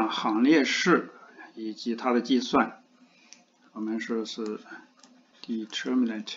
行列式以及它的计算。我们说是 determinant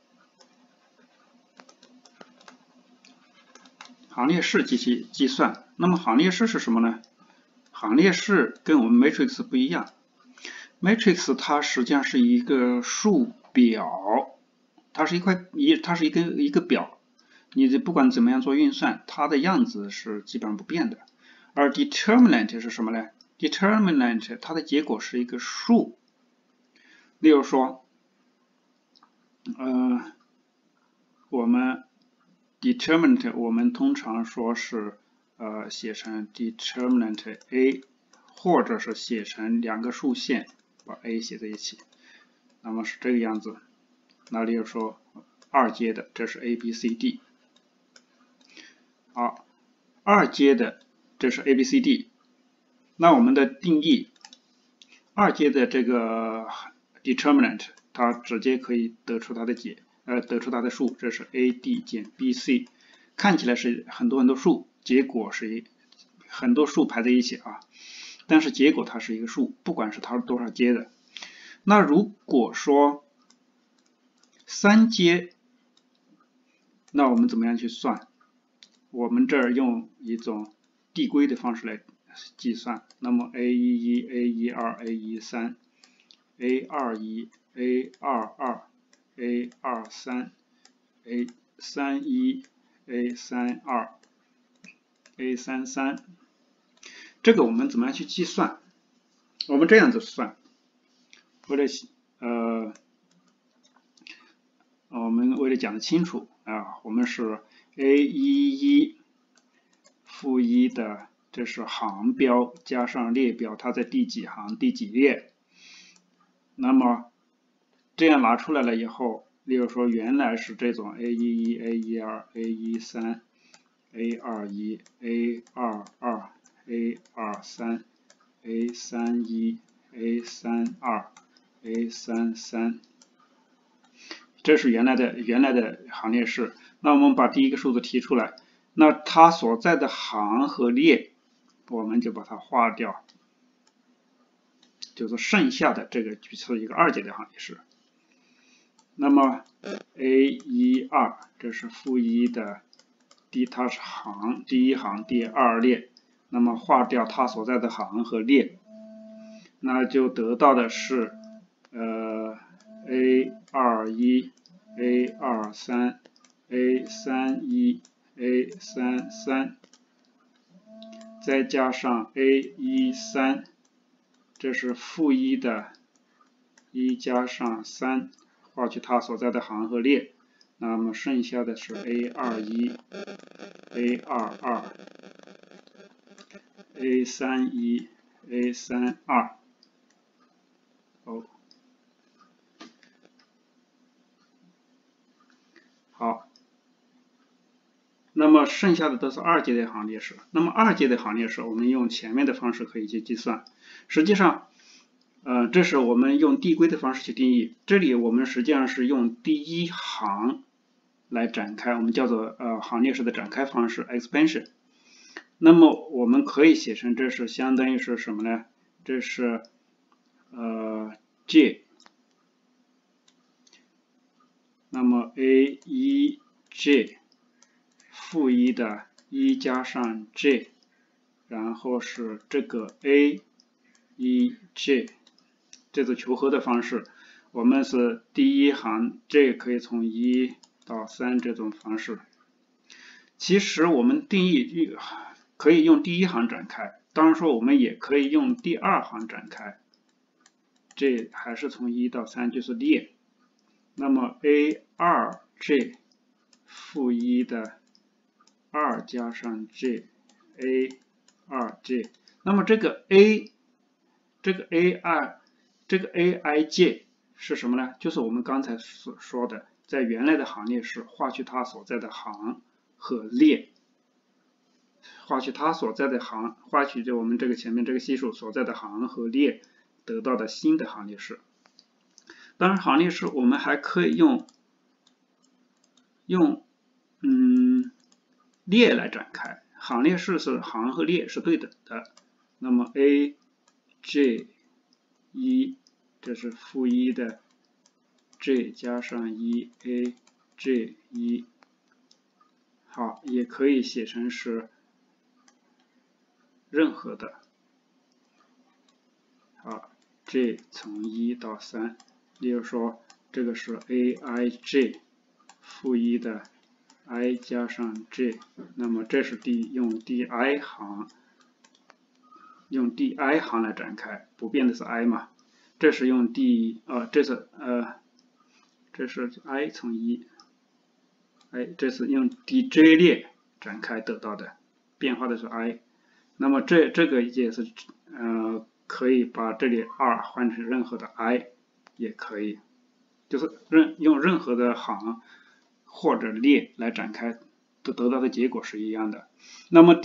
行列式及其计算。那么行列式是什么呢？行列式跟我们 matrix 不一样。matrix 它实际上是一个数表，它是一个表，你不管怎么样做运算，它的样子是基本上不变的。而 determinant 是什么呢？ determinant 它的结果是一个数。例如说，我们 determinant 我们通常说是写成 determinant a， 或者是写成两个数线把 a 写在一起，那么是这个样子。那例如说二阶的，这是 a b c d， 好，二阶的这是 a b c d。那我们的定义，二阶的这个 determinant 它直接可以得出它的数，这是 ad 减 bc， 看起来是很多数，结果是很多数排在一起啊，但是结果它是一个数，不管是它多少阶的。那如果说三阶，那我们怎么样去算？我们这儿用一种递归的方式来计算。那么 A11 A12 A13 A21 A22 A23 A31 A32 A33， 这个我们怎么样去计算？我们这样子算，我们为了讲得清楚啊，我们是 A11 负1的，这是行标加上列标，它在第几行第几列。那么这样拿出来了以后，例如说原来是这种 A11 A12 A13 A21 A22 A23 A31 A32 A33， 这是原来的行列式。那我们把第一个数字提出来，那它所在的行和列我们就把它划掉，就是剩下的这个是一个二阶的行列式。那么 A12 这是负1的，它是第一行第二列，那么划掉它所在的行和列，那就得到的是A21 A23 A31 A33 再加上 A13， 这是负1的1加上3，划去它所在的行和列，那么剩下的是 A21 A22 A31 A32。好，那么剩下的都是二阶的行列式。那么二阶的行列式，我们用前面的方式可以去计算。实际上，这是我们用递归的方式去定义。这里我们实际上是用第一行来展开，我们叫做行列式的展开方式 expansion。那么我们可以写成这是相当于是什么呢？这是j。那么 A1j 负1的1加上 j， 然后是这个 A1j， 这是求和的方式。我们是第一行 j 可以从1到3这种方式。其实我们定义可以用第一行展开，当然说我们也可以用第二行展开，这还是从1到3就是列。那么 A2j 负1的2加上 j A2j， 那么这个 Aij 是什么呢？就是我们刚才所说的，在原来的行列式划去它所在的行和列，划去它所在的行，划去就我们这个前面这个系数所在的行和列得到的新的行列式。当然行列式我们还可以用列来展开，行列式是行和列是对等的。那么 A J1，这是负1的 J 加上1A J1，好，也可以写成是任何的，好 J 从1到3，例如说这个是 Aij 负1的 I 加上 J， 那么这是用第I 行来展开，不变的是 I 嘛，这是用这是 I 从1，这是用第 J 列展开得到的，变化的是 I， 那么这个也是可以把这里2换成任何的 I 也可以，就是用任何的行或者列来展开，得到的结果是一样的。那么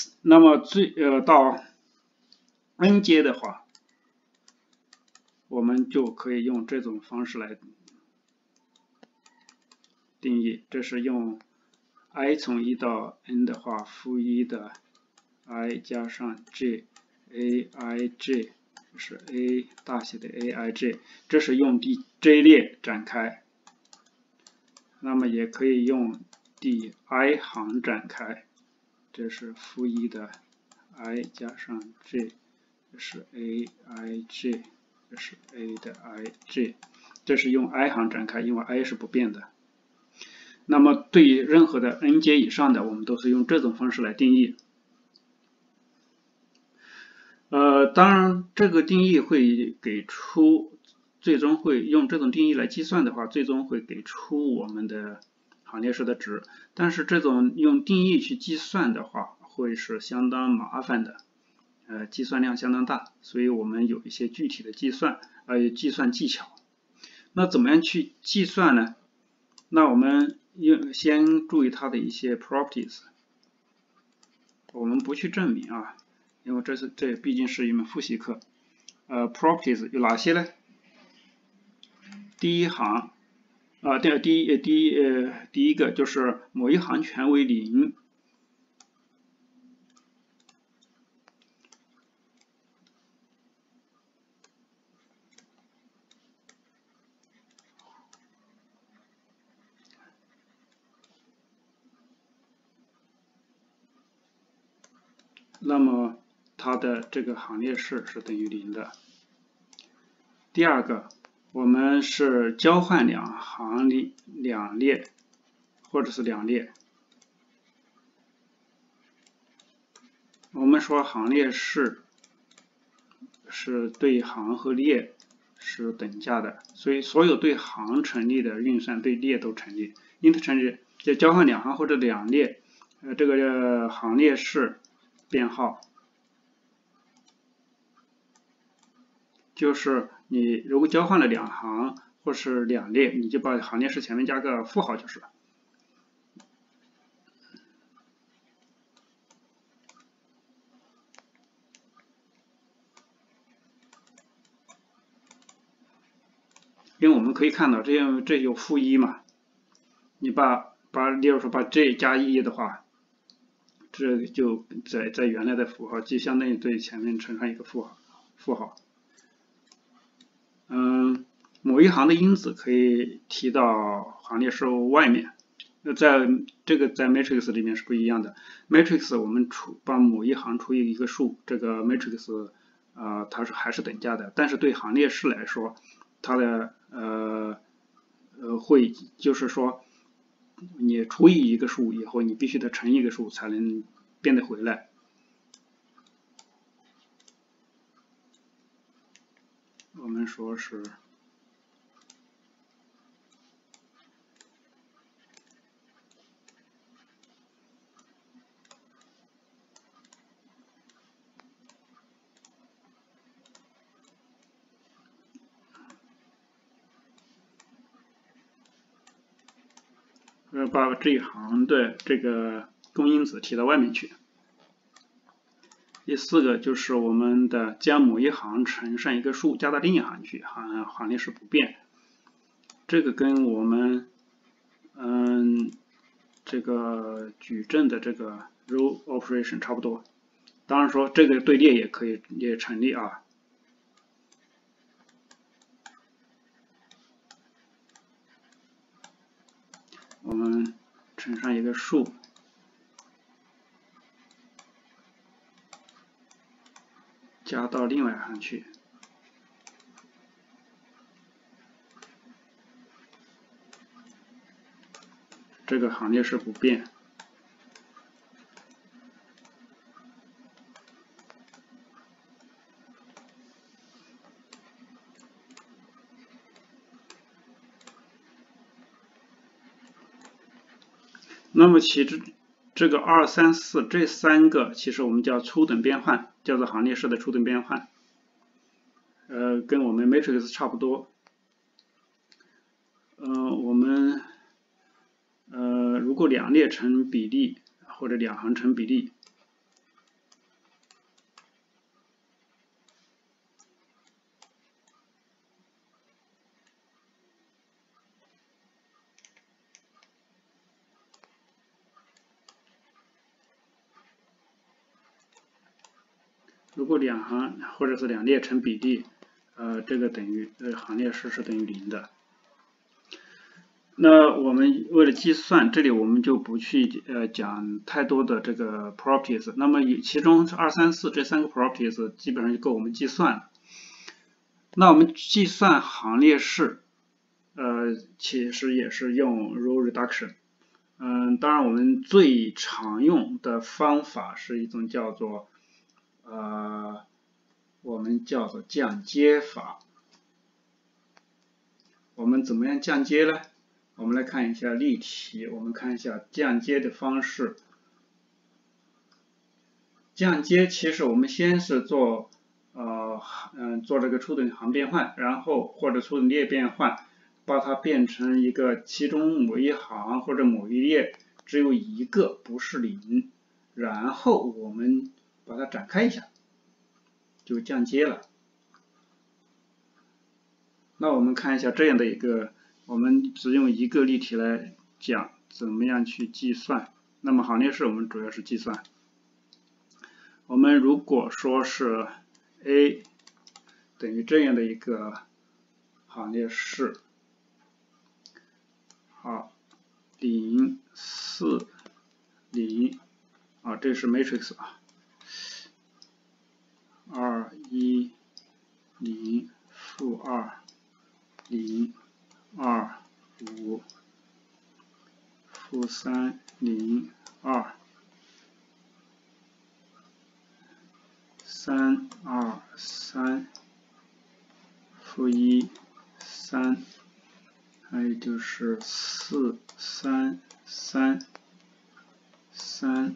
到 n 阶的话，我们就可以用这种方式来定义，这是用 I 从1到 n 的话，负1的 I 加上 J Aij， 是 A 大写的 Aij， 这是用第 J 列展开。那么也可以用第 I 行展开，这是负1的 I 加上 J， 这是 Aij， 这是 A 的 Ij， 这是用 I 行展开，因为 I 是不变的。那么对于任何的 n 阶以上的，我们都是用这种方式来定义。当然这个定义会给出，最终会用这种定义来计算的话，最终会给出我们的行列式的值。但是这种用定义去计算的话，会是相当麻烦的，计算量相当大，所以我们有一些具体的计算技巧。那怎么样去计算呢？那我们先注意它的一些 properties， 我们不去证明啊，因为这毕竟是一门复习课。properties 有哪些呢？第一行第一个就是某一行全为0。那么它的这个行列式是等于0的。第二个，我们是交换两列或者是两列。我们说行列式是对行和列是等价的，所以所有对行成立的运算对列都成立。因此成立就交换两行或者两列，这个行列式编号就是你如果交换了两行或是两列，你就把行列式前面加个负号就是了。因为我们可以看到这有负1嘛，你例如说把 J 加1的话，这就在原来的符号就相当于对前面乘上一个负号。某一行的因子可以提到行列式外面。那在 matrix 里面是不一样的。matrix 我们把某一行除以一个数，这个 matrix 它还是等价的。但是对行列式来说，它的就是说你除以一个数以后，你必须得乘一个数才能变得回来。我们说是把这一行的这个公因子提到外面去。第四个就是我们的将某一行乘上一个数加到另一行去，行列式不变。这个跟我们这个矩阵的这个 row operation 差不多。当然说这个对列也可以成立啊。 乘上一个数，加到另外一行去。这个行列式不变。那么其实这个2、3、4这3个，其实我们叫初等变换，叫做行列式的初等变换。跟我们 matrix 差不多。我们如果2列成比例或者2行成比例，如果2行或者是2列成比例，这个等于行列式是等于0的。那我们为了计算，这里我们就不去讲太多的这个 properties。那么其中2、3、4这3个 properties 基本上就够我们计算了。那我们计算行列式，其实也是用 row reduction。当然我们最常用的方法是一种叫做我们叫做降阶法。我们怎么样降阶呢？我们来看一下例题，我们看一下降阶的方式。降阶其实我们先是做做这个初等行变换，然后或者初等列变换，把它变成一个其中某一行或者某一列只有一个不是0，然后我们把它展开一下，就降阶了。那我们看一下这样的一个，我们只用一个例题来讲怎么样去计算。那么行列式我们主要是计算。我们如果说是 A 等于这样的一个行列式，好，0、4、0，这是 matrix 2、1、0、负2、0、2、5、负3、0、2、3、2、3、负1、3，还有就是4、3、3、3，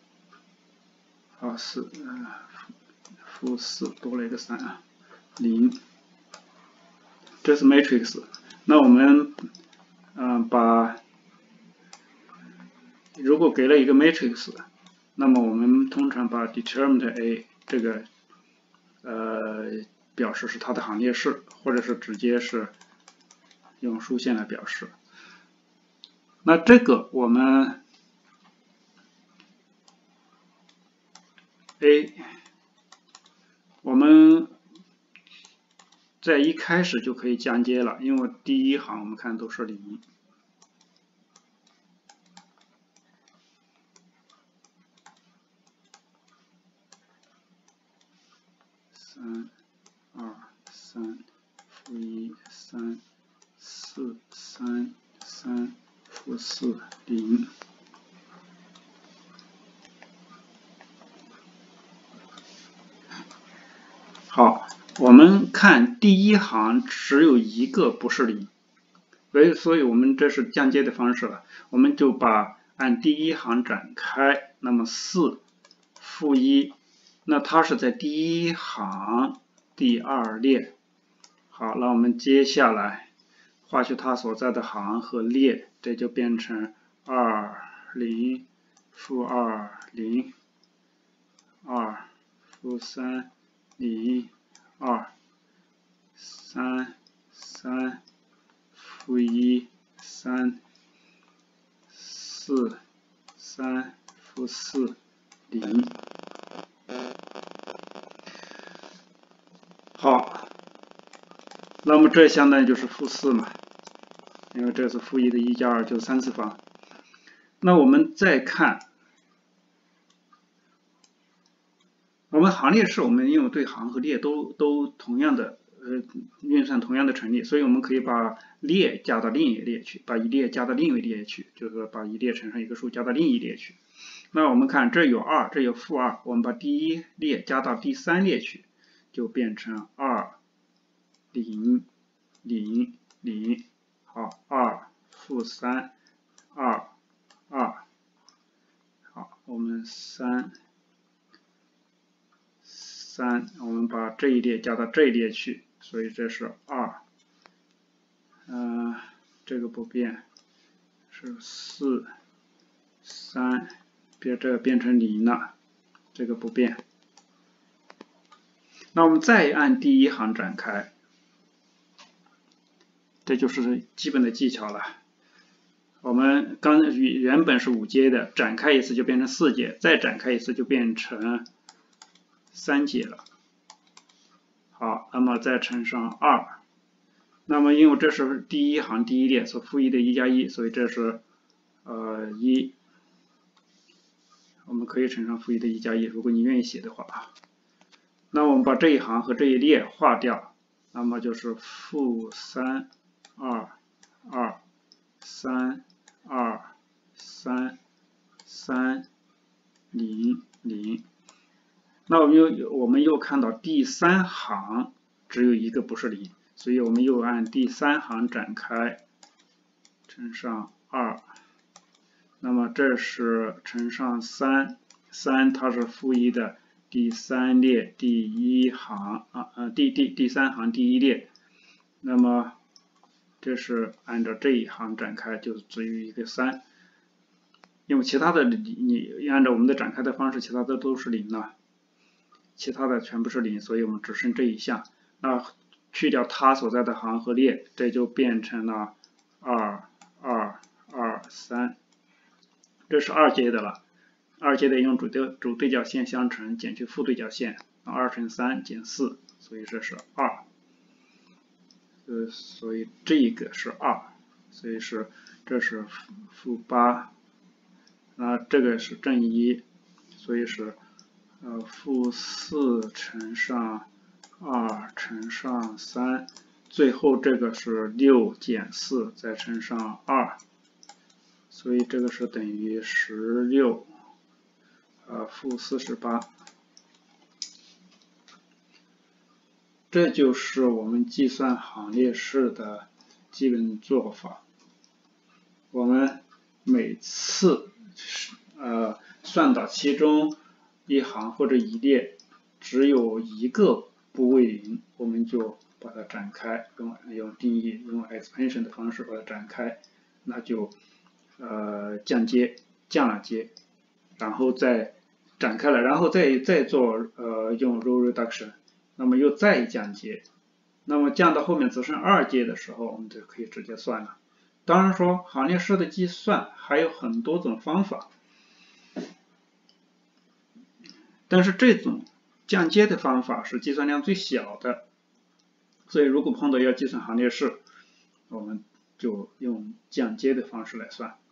负4多了一个30，这是 matrix。那我们如果给了一个 matrix， 那么我们通常把 determinant A 这个表示是它的行列式，或者是直接是用竖线来表示。那这个我们 A， 我们在一开始就可以降阶了，因为第一行我们看都是0。3、2、3、负1、3、4、3、3、负4、0。好，我们看第一行只有一个不是0，所以我们这是降阶的方式了。我们就按第一行展开，那么4、负1，那它是在第一行第2列。好，那我们接下来画出它所在的行和列，这就变成2、0、负2、0、2、负3、0、2、3、3、负1、3、4、3、负4、0。好，那么这相当于就是负4嘛，因为这是负1的1加2就是3次方。 那我们再看，我们行列式，我们因为对行和列都同样的运算同样的成立，所以我们可以把列加到另一列去，把一列加到另一列去，就是说把一列乘上一个数加到另一列去。那我们看这有2，这有-2，我们把第一列加到第3列去，就变成2 0 0 0，好，2 -3 2 2，好，我们3，我们把这一列加到这一列去，所以这是2，这个不变，是4 3，这个变成0了，这个不变。那我们再按第一行展开，这就是基本的技巧了。我们原本是5阶的，展开一次就变成4阶，再展开一次就变成3阶了。好，那么再乘上2，那么因为这是第一行第一列所赋予的1加1，所以这是1，我们可以乘上赋予的1加1，如果你愿意写的话啊。那我们把这一行和这一列划掉，那么就是-3 2 2 3 2 3 3 0 0。那我们又看到第3行只有一个不是0，所以我们又按第3行展开，乘上2，那么这是乘上3，它是赋予的第3列第1行第3行第1列，那么这是按照这一行展开，就只有一个3，因为其他的你按照我们的展开的方式，其他的都是0了。其他的全部是0，所以我们只剩这一项。那去掉它所在的行和列，这就变成了2 2 2 3，这是2阶的了。2阶的用主对角线相乘减去负对角线，2乘3减4，所以这是2。所以这个是2，所以这是-8，这个是正1，所以是-4乘上2乘上3，最后这个是6减4再乘上2，所以这个是等于16-48。这就是我们计算行列式的基本做法。我们每次算到其中一行或者一列只有一个不为0，我们就把它展开，用定义用 expansion 的方式把它展开，那就降了阶，然后再展开了，然后再做用 row reduction， 那么又再降阶，那么降到后面只剩2阶的时候，我们就可以直接算了。当然说行列式的计算还有很多种方法，但是这种降阶的方法是计算量最小的，所以如果碰到要计算行列式，我们就用降阶的方式来算。